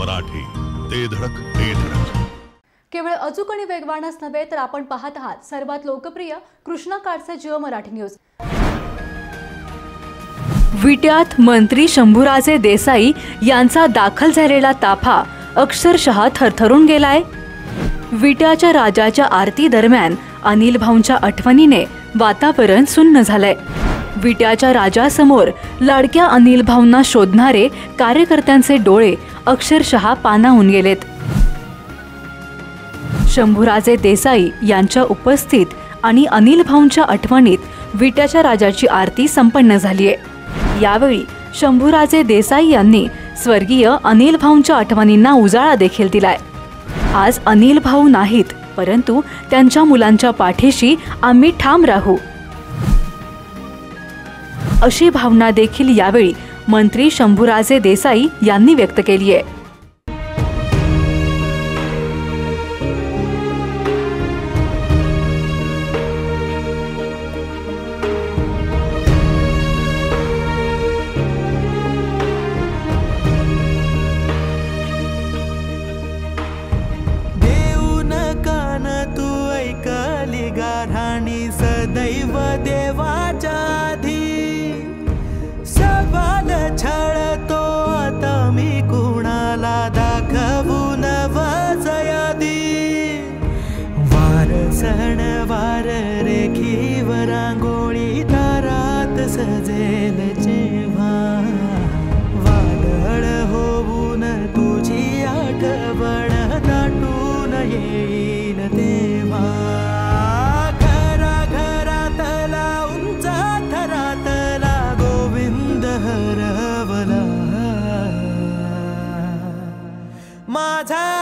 मराठी, ते धडक ते धडक. केवळ अचूक आणि वेगवानच नव्हे तर आपण पाहत आहात सर्वात लोकप्रिय कृष्णा काडसे जिओ मराठी न्यूज. विट्यात मंत्री शंभूराजे देसाई यांचा दाखल झालेला ताफा अक्षरशः थरथरून गेलाय. विट्याच्या राजाच्या आरती दरम्यान अनिल भाऊंच्या आठवणीने वातावरण सुन्न झालंय. विट्याच्या राजासमोर लाडक्या अनिल भाऊंना शोधणारे कार्यकर्त्यांचे डोळे अक्षरशः पाणावून गेलेत. शंभूराजे देसाई यांच्या उपस्थित आणि अनिल भाऊंच्या आठवणीत विट्याच्या राजाची आरती संपन्न झाली आहे. यावेळी शंभूराजे देसाई यांनी स्वर्गीय अनिल भाऊंच्या आठवणींना उजाळा देखील दिलाय. आज अनिल भाऊ नाहीत, परंतु त्यांच्या मुलांच्या पाठीशी आम्ही ठाम राहू, अशी भावना देखील यावेळी मंत्री शंभूराजे देसाई यांनी व्यक्त केली आहे. गाराणी सदैव देवाच्या आधी सवाल छळतो आता मी कुणाला दाखवू नवजयादी. वार सणवार रेखीवर रांगोळी दारात सजेल जेव्हा वादळ होऊन तुझी आठवण दाटून येईल तेव्हा. माझा